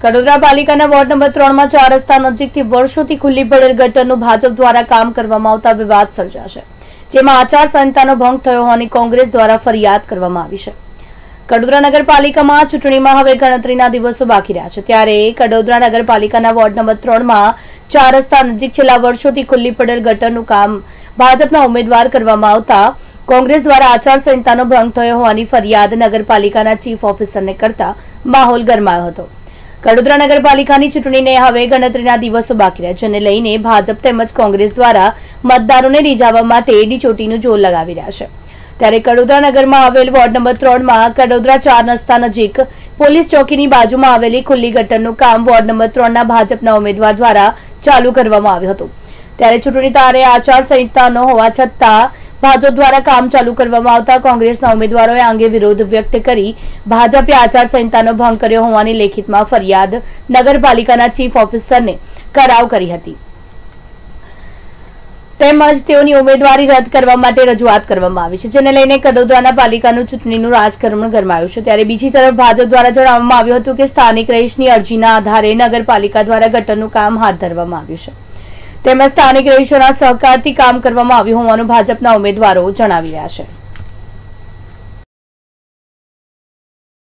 કડોદરા પાલિકાના ward number 3 માં 4 રસ્તા નજીકથી વર્ષોથી ખુલ્લી પડેલ ગટરનું ભાજપ દ્વારા કામ કરવામાં આવતા વિવાદ સર્જાશે, જેમાં આચારસંહિતાનો ભંગ થયો હોવાની કોંગ્રેસ દ્વારા ફરિયાદ કરવામાં આવી છે। કડોદરા નગરપાલિકામાં ચૂંટણીમાં હવે ગણતરીના દિવસો બાકી રહ્યા છે, ત્યારે કડોદરા નગરપાલિકાના વોર્ડ નંબર 3 માં 4 રસ્તા નજીક છેલ્લા વર્ષોથી ખુલ્લી પડેલ ગટરનું કામ ભાજપના ઉમેદવાર કરવામાં આવતા કોંગ્રેસ દ્વારા આચારસંહિતાનો ભંગ થયો હોવાની ફરિયાદ નગરપાલિકાના ચીફ ઓફિસરને કરતા માહોલ ગરમાયો હતો। કડોદરા નગરપાલિકાની ચૂંટણીને હવે ગણતરીના દિવસો બાકી રહ્યા, જેને લઈને ભાજપ તેમજ કોંગ્રેસ દ્વારા મતદારોને રીઝવવા માટે એડીચોટીનું જોર લગાવી રહ્યા છે। ત્યારે કડોદરા નગરમાં આવેલ વોર્ડ નંબર 3 માં કડોદરા 4 રસ્તા નજીક પોલીસ ચોકીની બાજુમાં આવેલી ખુલ્લી ગટરનું કામ વોર્ડ નંબર 3 ના ભાજપના ઉમેદવાર દ્વારા ચાલુ કરવામાં આવ્યું હતું। ત્યારે ચૂંટણી તારે આચારસંહિતાનો હોવા છતાં ભાજપ દ્વારા કામ ચાલુ કરવામાં આવતા કોંગ્રેસના ઉમેદવારોએ આ અંગે વિરોધ વ્યક્ત કરી ભાજપે આચારસંહિતાનો ભંગ કર્યો હોવાની લેખિતમાં ફરિયાદ નગરપાલિકાના ચીફ ઓફિસરને કરાવ કરી હતી, તેમજ તેઓની ઉમેદવારી રદ કરવા માટે રજૂઆત કરવામાં આવી છે, જેને લઈને કડોદરાના પાલિકાનું ચૂંટણીનું રાજકારણ ગરમાયું છે। ત્યારે બીજી તરફ ભાજપ દ્વારા જણાવવામાં આવ્યું હતું કે સ્થાનિક રહીશની અરજીના આધારે નગરપાલિકા દ્વારા ગટરનું કામ હાથ ધરવામાં આવ્યું છે, તેમજ સ્થાનિક રહીશોના સહકારથી કામ કરવામાં આવ્યું હોવાનું ભાજપના ઉમેદવારો જણાવી રહ્યા છે।